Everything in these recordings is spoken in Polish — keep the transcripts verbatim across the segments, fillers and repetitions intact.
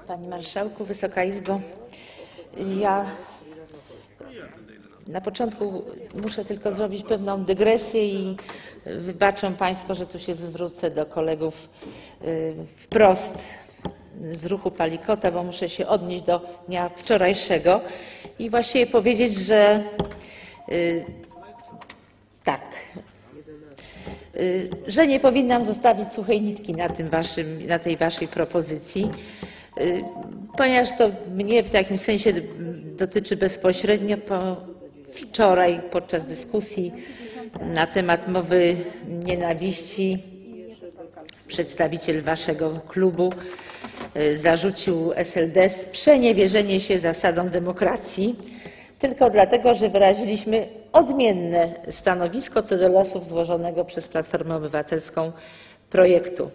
Panie Marszałku, Wysoka Izbo, ja na początku muszę tylko zrobić pewną dygresję i wybaczą Państwo, że tu się zwrócę do kolegów wprost z ruchu Palikota, bo muszę się odnieść do dnia wczorajszego i właściwie powiedzieć, że yy, tak, yy, że nie powinnam zostawić suchej nitki na, tym waszym, na tej waszej propozycji, yy, ponieważ to mnie w jakimś sensie dotyczy bezpośrednio. Po wczoraj podczas dyskusji na temat mowy nienawiści przedstawiciel waszego klubu zarzucił S L D sprzeniewierzenie się zasadom demokracji tylko dlatego, że wyraziliśmy odmienne stanowisko co do losów złożonego przez Platformę Obywatelską projektu.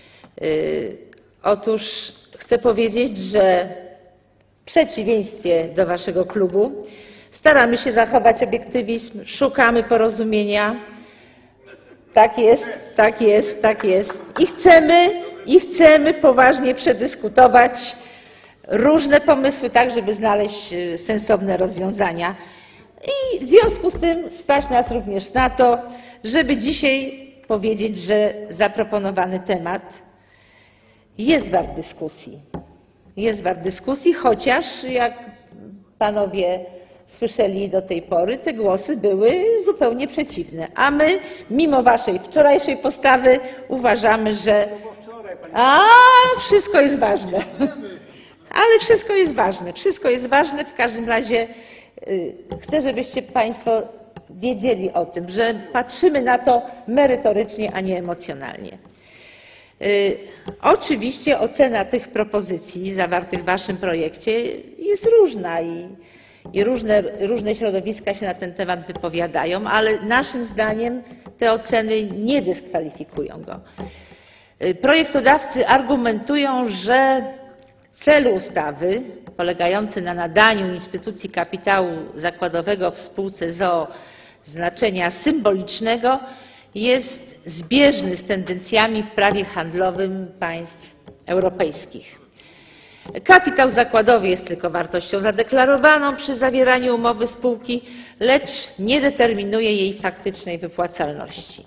Otóż chcę powiedzieć, że w przeciwieństwie do waszego klubu staramy się zachować obiektywizm, szukamy porozumienia. Tak jest, tak jest, tak jest. I chcemy, i chcemy poważnie przedyskutować różne pomysły, tak żeby znaleźć sensowne rozwiązania. I w związku z tym stać nas również na to, żeby dzisiaj powiedzieć, że zaproponowany temat jest wart dyskusji. Jest wart dyskusji, chociaż jak panowie słyszeli do tej pory, te głosy były zupełnie przeciwne. A my, mimo waszej wczorajszej postawy, uważamy, że a wszystko jest ważne. Ale wszystko jest ważne. Wszystko jest ważne. W każdym razie y, chcę, żebyście Państwo wiedzieli o tym, że patrzymy na to merytorycznie, a nie emocjonalnie. Y, oczywiście ocena tych propozycji zawartych w waszym projekcie jest różna i I różne, różne środowiska się na ten temat wypowiadają, ale naszym zdaniem te oceny nie dyskwalifikują go. Projektodawcy argumentują, że cel ustawy polegający na nadaniu instytucji kapitału zakładowego w spółce z o o znaczenia symbolicznego jest zbieżny z tendencjami w prawie handlowym państw europejskich. Kapitał zakładowy jest tylko wartością zadeklarowaną przy zawieraniu umowy spółki, lecz nie determinuje jej faktycznej wypłacalności.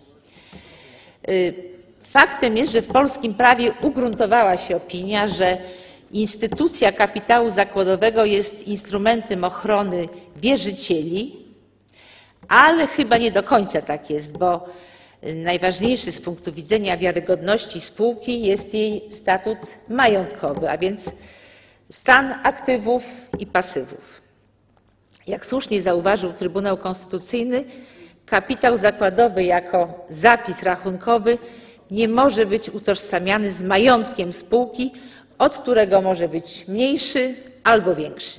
Faktem jest, że w polskim prawie ugruntowała się opinia, że instytucja kapitału zakładowego jest instrumentem ochrony wierzycieli, ale chyba nie do końca tak jest, bo najważniejszy z punktu widzenia wiarygodności spółki jest jej statut majątkowy, a więc stan aktywów i pasywów. Jak słusznie zauważył Trybunał Konstytucyjny, kapitał zakładowy jako zapis rachunkowy nie może być utożsamiany z majątkiem spółki, od którego może być mniejszy albo większy.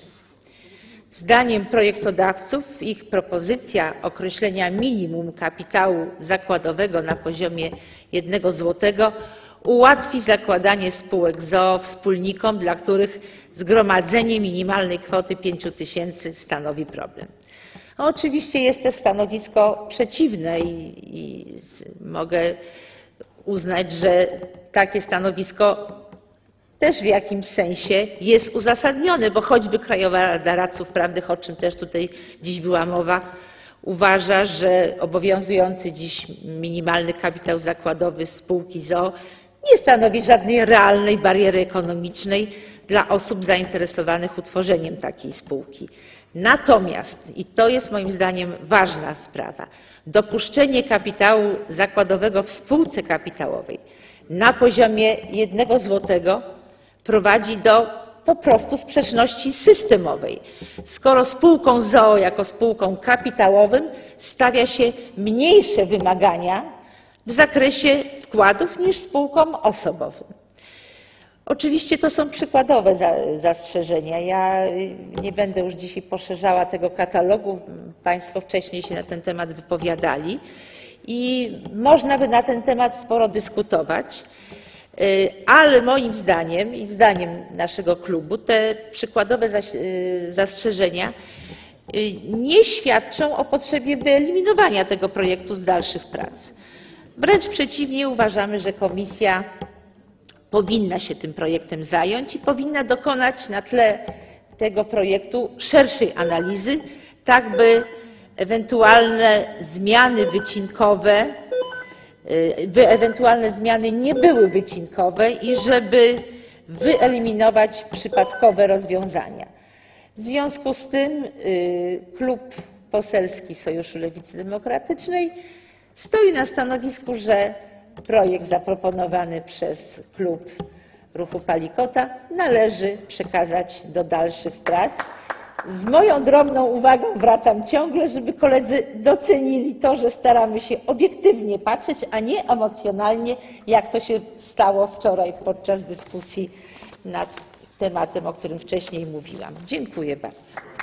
Zdaniem projektodawców ich propozycja określenia minimum kapitału zakładowego na poziomie jednego złotego ułatwi zakładanie spółek z o o wspólnikom, dla których zgromadzenie minimalnej kwoty pięciu tysięcy stanowi problem. No, oczywiście jest też stanowisko przeciwne i, i mogę uznać, że takie stanowisko też w jakimś sensie jest uzasadnione, bo choćby Krajowa Rada Radców Prawnych, o czym też tutaj dziś była mowa, uważa, że obowiązujący dziś minimalny kapitał zakładowy spółki z o o nie stanowi żadnej realnej bariery ekonomicznej dla osób zainteresowanych utworzeniem takiej spółki. Natomiast, i to jest moim zdaniem ważna sprawa, dopuszczenie kapitału zakładowego w spółce kapitałowej na poziomie jednego złotego prowadzi do po prostu sprzeczności systemowej. Skoro spółką z o o jako spółką kapitałowym stawia się mniejsze wymagania w zakresie wkładów niż spółkom osobowym. Oczywiście to są przykładowe zastrzeżenia. Ja nie będę już dzisiaj poszerzała tego katalogu. Państwo wcześniej się na ten temat wypowiadali i można by na ten temat sporo dyskutować. Ale moim zdaniem i zdaniem naszego klubu te przykładowe zastrzeżenia nie świadczą o potrzebie wyeliminowania tego projektu z dalszych prac. Wręcz przeciwnie, uważamy, że komisja powinna się tym projektem zająć i powinna dokonać na tle tego projektu szerszej analizy, tak by ewentualne zmiany wycinkowe, by ewentualne zmiany nie były wycinkowe i żeby wyeliminować przypadkowe rozwiązania. W związku z tym Klub Poselski Sojuszu Lewicy Demokratycznej stoi na stanowisku, że projekt zaproponowany przez Klub Ruchu Palikota należy przekazać do dalszych prac. Z moją drobną uwagą wracam ciągle, żeby koledzy docenili to, że staramy się obiektywnie patrzeć, a nie emocjonalnie, jak to się stało wczoraj podczas dyskusji nad tematem, o którym wcześniej mówiłam. Dziękuję bardzo.